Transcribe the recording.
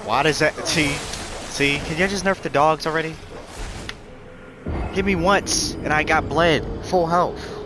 Why does that... See, can you just nerf the dogs already? Hit me once, and I got bled. Full health.